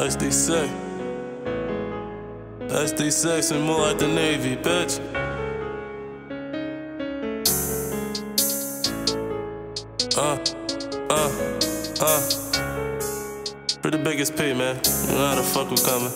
SD6. SD6 and more like the Navy, bitch. For the biggest P, man. You know how the fuck we coming.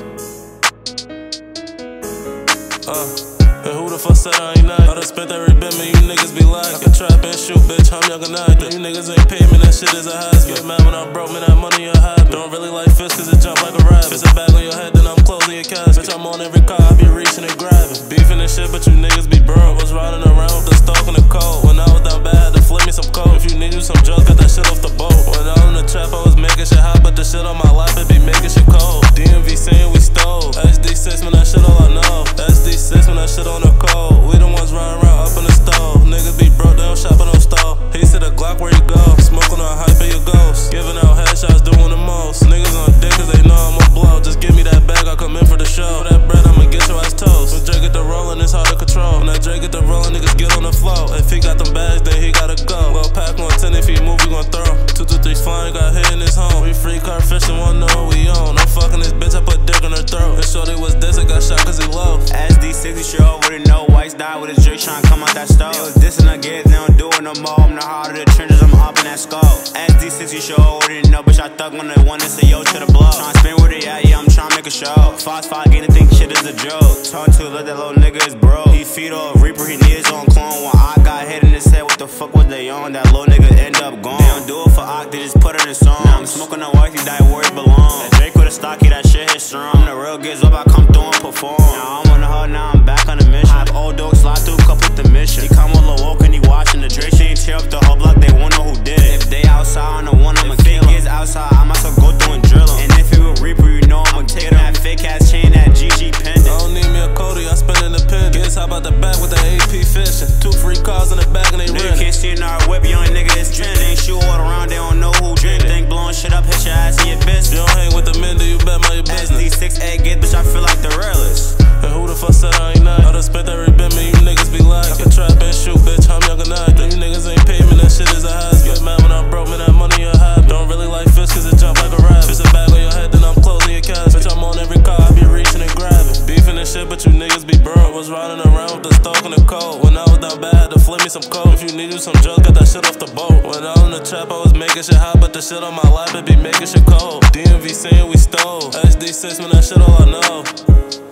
And who the fuck said I ain't nice? I done spent every bit, man, you niggas be like, I can trap and shoot, bitch, I'm young and I. You niggas ain't pay me, that shit is a hazard. Get mad when I broke, man, that money a habit. Don't really like fish, cause it jump like a rabbit. Fist a bag on your head, then I'm closing your casket. Bitch, I'm on every car, I be reaching and grabbing. Beefing and shit, but you niggas be broke. Was riding around with the stoke in the cold. When I was down bad, had to flip me some coke. If you need you some drugs, got that shit off the boat. When I was in the trap, I was making shit hot, but the shit on my lap, it be making shit cold. DMV saying we stole. SD6, man, that shit all I know. SD6, man, that shit on the cold. We the ones running around up in the stove. Niggas be broke, they don't shop at no stove. He said a Glock where you go. Smoking on hype of your ghost. Giving out headshots, doing the most. Niggas on dick cause they know I'ma blow. Just give me that bag, I'll come in for the show. For that bread, I'ma get your ass toast. When Dre get the rollin', it's hard to control. When that Dre get the rollin', niggas get on the flow. If he got them bags, then he gotta go. Well, pack on 10, if he move, we gon' throw. 223's fine, got hit in his home. We free car fishing, wanna know what we own. I'm fucking this bitch, I put dick in her throat. And shorty was this, I got shot cause he low. SD6, you sure wouldn't know. Whites died with his Drake tryna come out that stove. They was dissing again, they don't do it no more. I'm the heart of the trenches, I'm up in that skull. SD6, you sure wouldn't know. Bitch, I thug on the one that say yo to the blow. Tryna spin with it, yeah, I'm tryna make a show. Fox 5, getting think shit is a joke. Talk to let that little nigga is broke. He feed off Reaper, he need his own clone. When I got hit in his head, what the fuck was they on? That little nigga end up gone. They don't do it for Ock, they just put it in songs. Now I'm smoking a wife, he died where he belong. That Drake with a stocky, that shit hit strong. I'm the real gives up, I come through and perform. Now I'm on the hood, now I'm back on the mission. I have old dogs slide through, cup with the mission. He come with Lil Woke and he watching the Drake. She ain't tear up the whole block, they won't know who did it. If they outside on the one, I'ma kill him. If outside, I must go through and drill him. And if he with Reaper, you know I'ma take him. That fake ass chain, that GG pendant. I don't need me a Cody, I spend in the pen. Guess how about the back with the AP fishing. 2 free cars in the back and they Nigga rentin'. can't see in our whip, young nigga is trending. Shoot all around, they don't know who did it. Think blowing shit up, hit your ass in your bitch. You don't hang with the men, do you bet my your business? SD6 egg get, bitch, I feel like the realest. And who the fuck said I ain't nice? I done spent every bit, man, you niggas be like, I can trap and shoot, bitch, I'm young and I. You niggas ain't pay me, that shit is a hazard. Get mad when I broke, man, that money a habit. Don't really like fish cause it jump like a rabbit. Fist a bag on your head, then I'm closing your casket. Bitch, I'm on every car, I be reaching and grabbing. Beefing and shit, but you niggas be broke. Was riding around with the stoke in the cold. When I was down bad, had to flip me some coke. If you need you some drugs, got that shit off the boat. When I was in the trap, I was making shit hot, but the shit on my lap, it be making shit cold. DMV saying we stole. SD6, man, that shit all I know.